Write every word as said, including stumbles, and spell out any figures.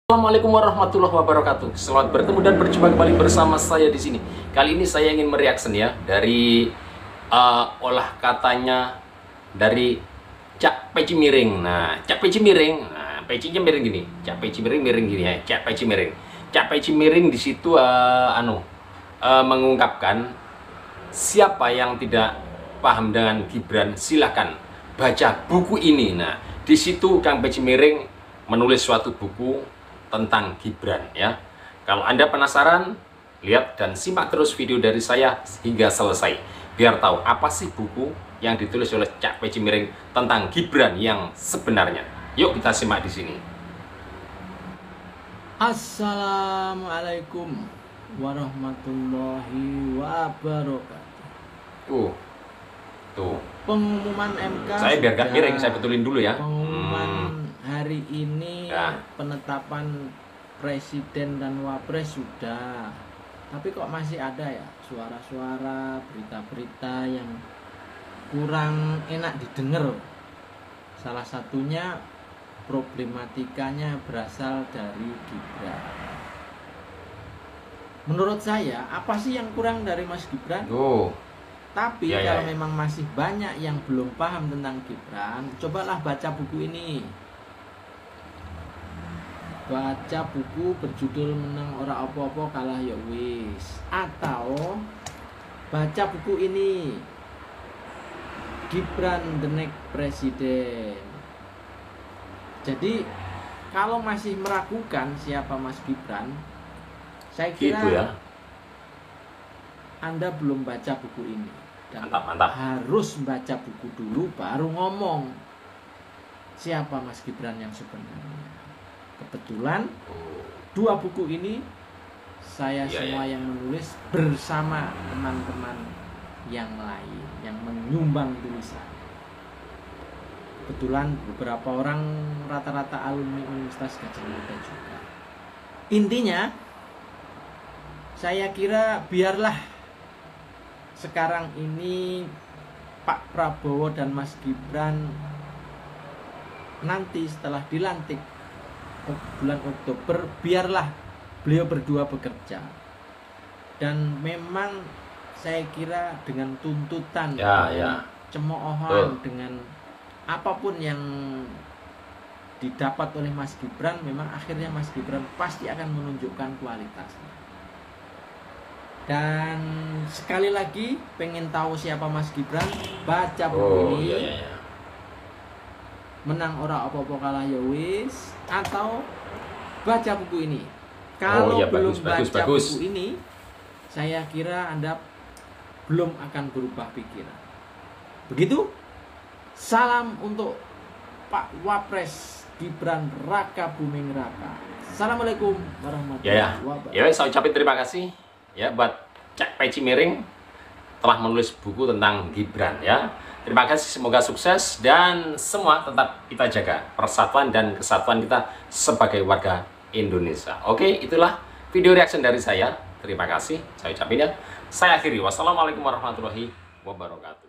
Assalamualaikum warahmatullahi wabarakatuh. Selamat bertemu dan berjumpa kembali bersama saya di sini. Kali ini saya ingin mereaction ya dari uh, olah katanya dari Cak Peci Miring. Nah, Cak Peci Miring, nah, pecinya miring gini. Cak Peci Miring miring gini ya. Cak Peci Miring. Cak Peci Miring di situ uh, anu uh, mengungkapkan siapa yang tidak paham dengan Gibran silahkan baca buku ini. Nah, di situ Kang Peci Miring menulis suatu buku tentang Gibran ya. Kalau Anda penasaran, lihat dan simak terus video dari saya hingga selesai biar tahu apa sih buku yang ditulis oleh Cak Peci Miring tentang Gibran yang sebenarnya. Yuk kita simak di sini. Assalamualaikum warahmatullahi wabarakatuh. Tuh. Tuh. Pengumuman M K. Saya biar gak miring, saya betulin dulu ya. Pengumuman Hmm. hari ini Ya. penetapan presiden dan wapres sudah. Tapi kok masih ada ya suara-suara, berita-berita yang kurang enak didengar. Salah satunya problematikanya berasal dari Gibran. Menurut saya, apa sih yang kurang dari Mas Gibran? Tuh. Tapi Ya, ya, kalau ya. memang masih banyak yang belum paham tentang Gibran, cobalah baca buku ini. Baca buku berjudul Menang Ora Apa-apa Kalah Ya Wis, atau baca buku ini Gibran the Next Presiden. Jadi kalau masih meragukan siapa Mas Gibran, saya kira Gitu ya. Anda belum baca buku ini. Dan Mantap, mantap. harus baca buku dulu baru ngomong siapa Mas Gibran yang sebenarnya. Kebetulan dua buku ini saya Ya, semua ya. yang menulis bersama teman-teman yang lain yang menyumbang tulisan. Kebetulan beberapa orang rata-rata alumni Universitas Gadjah Mada juga. Intinya saya kira biarlah sekarang ini Pak Prabowo dan Mas Gibran nanti setelah dilantik bulan Oktober, biarlah beliau berdua bekerja. Dan memang saya kira dengan tuntutan, Ya, dengan ya. cemoohan, Betul. dengan apapun yang didapat oleh Mas Gibran, memang akhirnya Mas Gibran pasti akan menunjukkan kualitasnya. Dan sekali lagi pengen tahu siapa Mas Gibran, baca buku Oh, ini. iya, iya, iya. Menang Ora Apa-apa Kalah Ya Wis, atau baca buku ini. Kalau Oh, iya, belum bagus, bagus, baca bagus. buku ini, saya kira Anda belum akan berubah pikiran. Begitu. Salam untuk Pak Wapres Gibran Raka Buming Raka. Assalamualaikum warahmatullahi Ya, ya. wabarakatuh. Ya, saya ucapin terima kasih ya buat Cak Peci Miring telah menulis buku tentang Gibran ya. Terima kasih, semoga sukses dan semua tetap kita jaga persatuan dan kesatuan kita sebagai warga Indonesia. Oke, itulah video reaction dari saya. Terima kasih, saya ucapin ya. Saya akhiri. Wassalamualaikum warahmatullahi wabarakatuh.